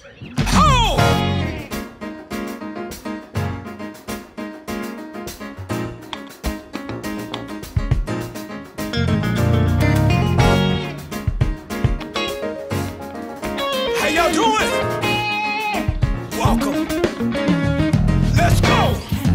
Oh! How y'all doing? Welcome. Let's go.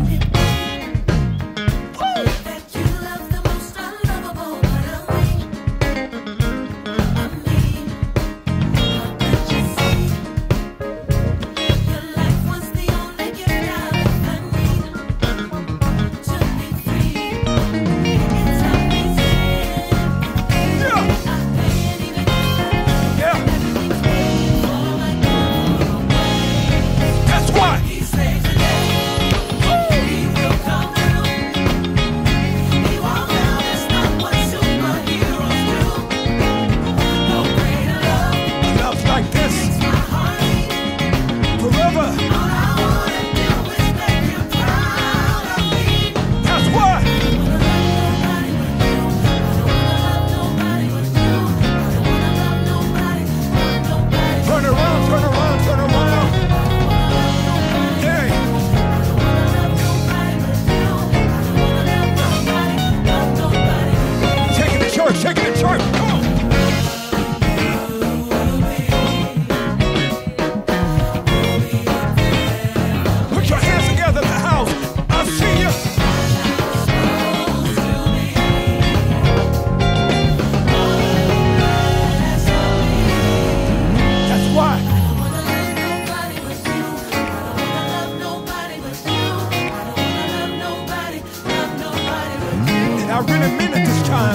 Shaking the church, come on! Put your hands together in the house. I see you. That's why. And I really mean it this time.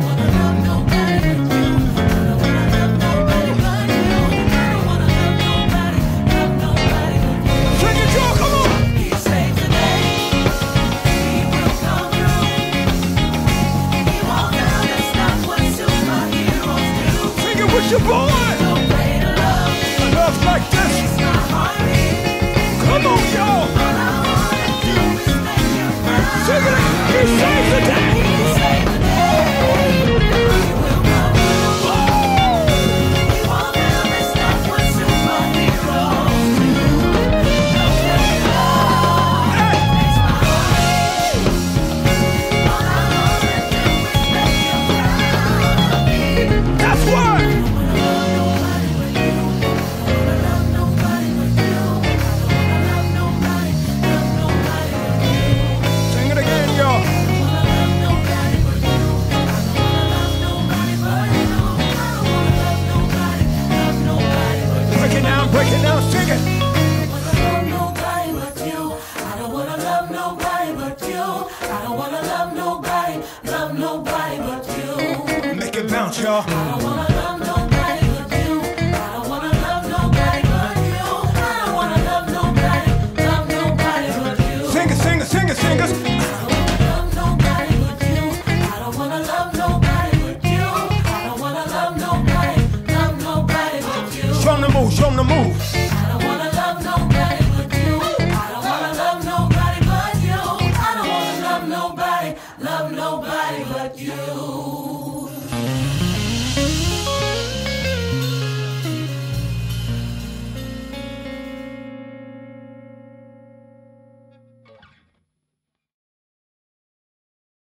What's your boy? A love like this. Come on, y'all. Sing it. He saves the day. That's why. Break it down, sing it. I don't wanna love nobody but you. I don't wanna love nobody but you. I don't wanna love nobody but you. Make it bounce, y'all. I don't wanna love nobody but you. I don't wanna love nobody but you. I don't wanna love nobody but you. Sing it, sing it, sing it, sing it. I don't wanna love nobody but you. I don't wanna love nobody but you. I don't wanna love nobody but you. Show them the move, show them the move. I don't wanna love nobody but you. I don't wanna love nobody but you. I don't wanna love nobody but you.